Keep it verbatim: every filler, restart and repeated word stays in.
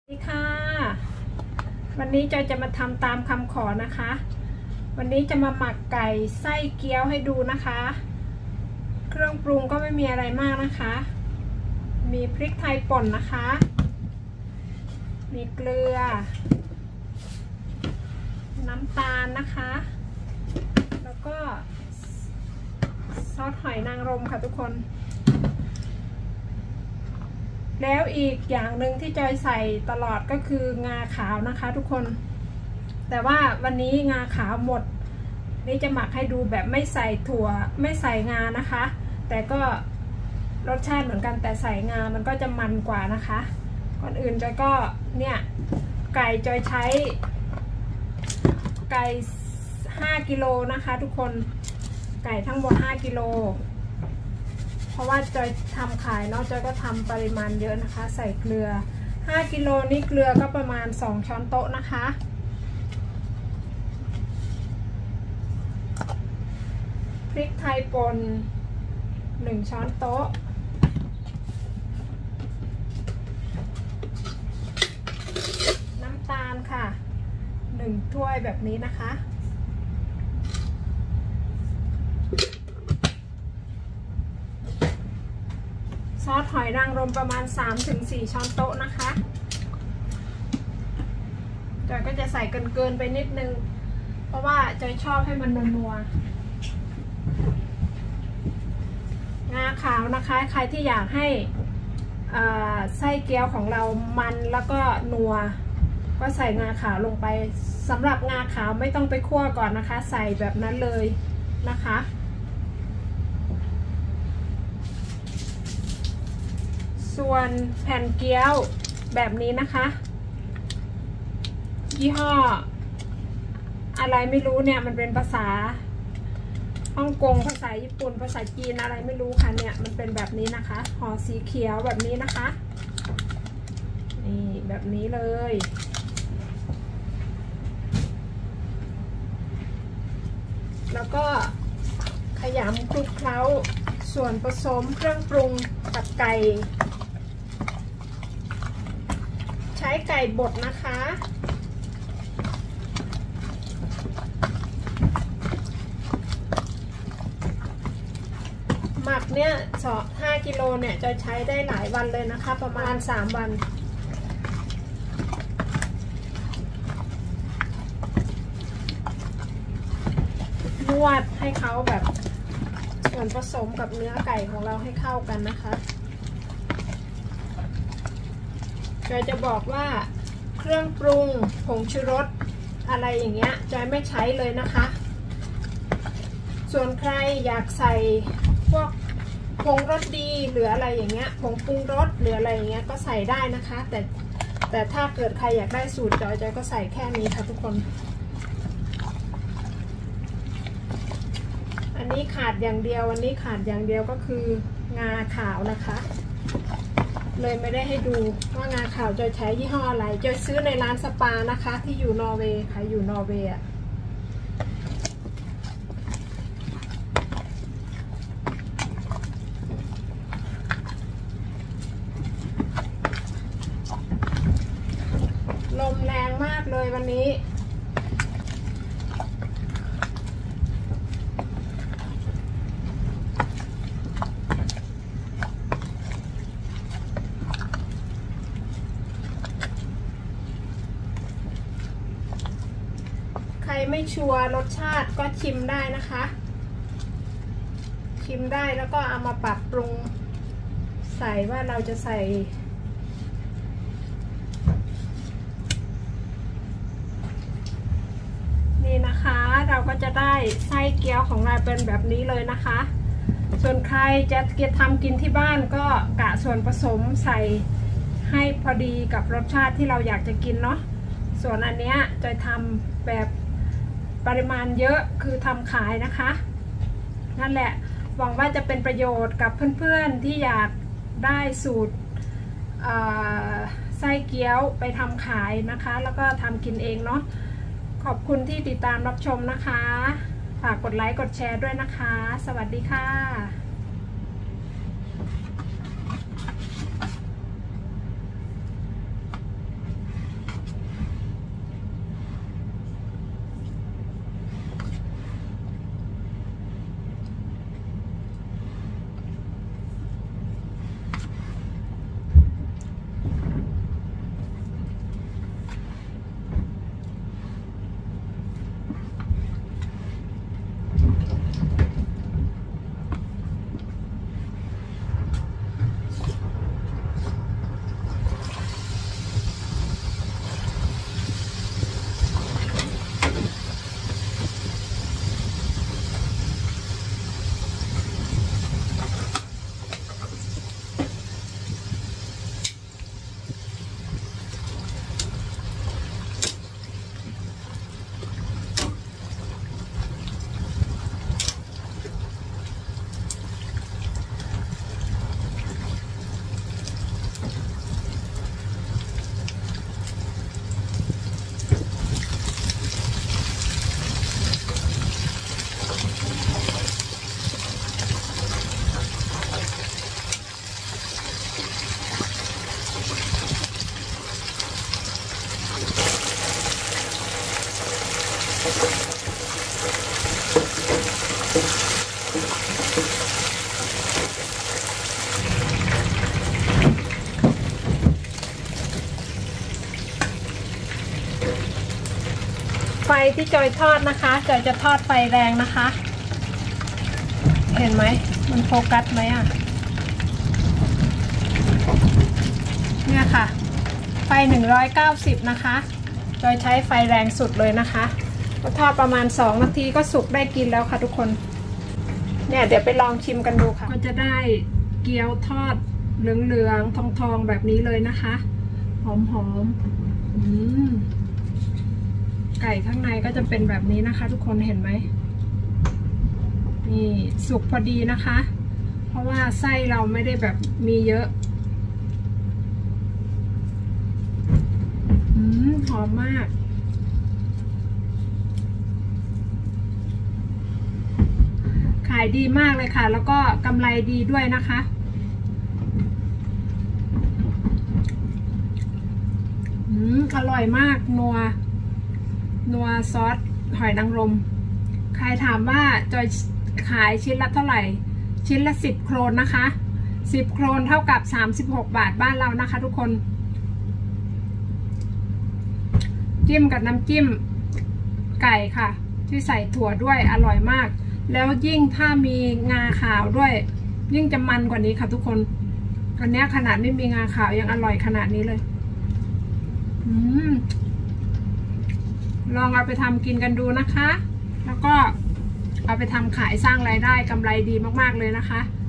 สวัสดีค่ะวันนี้จอยจะมาทำตามคำขอนะคะวันนี้จะมาหมักไก่ไส้เกี๊ยวให้ดูนะคะเครื่องปรุงก็ไม่มีอะไรมากนะคะมีพริกไทยป่นนะคะมีเกลือน้ำตาลนะคะแล้วก็ซอสหอยนางรมค่ะทุกคนแล้วอีกอย่างหนึ่งที่จอยใส่ตลอดก็คืองาขาวนะคะทุกคนแต่ว่าวันนี้งาขาวหมดนี่จะหมักให้ดูแบบไม่ใส่ถั่วไม่ใส่งานะคะแต่ก็รสชาติเหมือนกันแต่ใส่งามันก็จะมันกว่านะคะก่อนอื่นจอยก็เนี่ยไก่จอยใช้ไก่ห้ากิโลนะคะทุกคนไก่ทั้งหมดห้ากิโลเพราะว่าจอยทำขายเนาะจอยก็ทำปริมาณเยอะนะคะใส่เกลือห้ากิโลนี่เกลือก็ประมาณสองช้อนโต๊ะนะคะพริกไทยป่นหนึ่งช้อนโต๊ะน้ำตาลค่ะหนึ่งถ้วยแบบนี้นะคะซอสหอยนางรมประมาณ สามถึงสี่ ช้อนโต๊ะนะคะจอยก็จะใส่เกินๆไปนิดนึงเพราะว่าจอยชอบให้มันนัวๆงาขาวนะคะใครที่อยากให้ไส้เกี๊ยวของเรามันแล้วก็นัวก็ใส่งาขาวลงไปสำหรับงาขาวไม่ต้องไปคั่วก่อนนะคะใส่แบบนั้นเลยนะคะส่วนแผ่นเกี๊ยวแบบนี้นะคะยี่ห้ออะไรไม่รู้เนี่ยมันเป็นภาษาฮ่องกงภาษาญี่ปุ่นภาษาจีนอะไรไม่รู้ค่ะเนี่ยมันเป็นแบบนี้นะคะห่อสีเขียวแบบนี้นะคะนี่แบบนี้เลยแล้วก็ขยำคลุกเคล้าส่วนผสมเครื่องปรุงกับไก่ใช้ไก่บดนะคะหมักเนี่ยสองห้ากิโลเนี่ยจะใช้ได้หลายวันเลยนะคะประมาณสามวันนวดให้เขาแบบส่วนผสมกับเนื้อไก่ของเราให้เข้ากันนะคะจอยจะบอกว่าเครื่องปรุงผงชูรสอะไรอย่างเงี้ยจอยไม่ใช้เลยนะคะส่วนใครอยากใส่พวกผงรสดีหรืออะไรอย่างเงี้ยผงปรุงรสหรืออะไรอย่างเงี้ยก็ใส่ได้นะคะแต่แต่ถ้าเกิดใครอยากได้สูตรจอยจอยก็ใส่แค่นี้ค่ะทุกคนอันนี้ขาดอย่างเดียวอันนี้ขาดอย่างเดียวก็คืองาขาวนะคะเลยไม่ได้ให้ดูว่างาขาวจอยใช้ยี่ห้ออะไรจอยซื้อในร้านสปานะคะที่อยู่นอร์เวย์ค่ะอยู่นอร์เวย์อะลมแรงมากเลยวันนี้ใครไม่ชัวร์รสชาติก็ชิมได้นะคะชิมได้แล้วก็เอามาปรับปรุงใส่ว่าเราจะใส่นี่นะคะเราก็จะได้ไส้เกี๊ยวของเราเป็นแบบนี้เลยนะคะส่วนใครจะเก็บทำกินที่บ้านก็กะส่วนผสมใส่ให้พอดีกับรสชาติที่เราอยากจะกินเนาะส่วนอันเนี้ยจะทำแบบปริมาณเยอะคือทำขายนะคะนั่นแหละหวังว่าจะเป็นประโยชน์กับเพื่อนๆที่อยากได้สูตรไส้เกี๊ยวไปทำขายนะคะแล้วก็ทำกินเองเนาะขอบคุณที่ติดตามรับชมนะคะฝากกดไลค์กดแชร์ด้วยนะคะสวัสดีค่ะไฟที่จอยทอดนะคะจอยจะทอดไฟแรงนะคะ เห็นไหมมันโฟกัสไหมอ่ะเนี่ยค่ะไฟหนึ่งร้อยเก้าสิบนะคะจอยใช้ไฟแรงสุดเลยนะคะก็ทอดประมาณสองนาทีก็สุกได้กินแล้วค่ะทุกคนเนี่ยเดี๋ยวไปลองชิมกันดูค่ะก็จะได้เกี๊ยวทอดเหลืองๆทองๆแบบนี้เลยนะคะหอมๆอืมไก่ข้างในก็จะเป็นแบบนี้นะคะทุกคนเห็นไหมนี่สุกพอดีนะคะเพราะว่าไส้เราไม่ได้แบบมีเยอะอืมหอมมากขายดีมากเลยค่ะแล้วก็กำไรดีด้วยนะคะอืมอร่อยมากนัวนัวซอสหอยนางรมใครถามว่าจอยขายชิ้นละเท่าไหร่ชิ้นละสิบโครนนะคะสิบโครนเท่ากับสามสิบหกบาทบ้านเรานะคะทุกคนจิ้มกับน้ำจิ้มไก่ค่ะที่ใส่ถั่วด้วยอร่อยมากแล้วยิ่งถ้ามีงาขาวด้วยยิ่งจะมันกว่านี้ค่ะทุกคนอันนี้ขนาดไม่มีงาขาวยังอร่อยขนาดนี้เลยอืมลองเอาไปทำกินกันดูนะคะแล้วก็เอาไปทำขายสร้างรายได้กำไรดีมากๆเลยนะคะ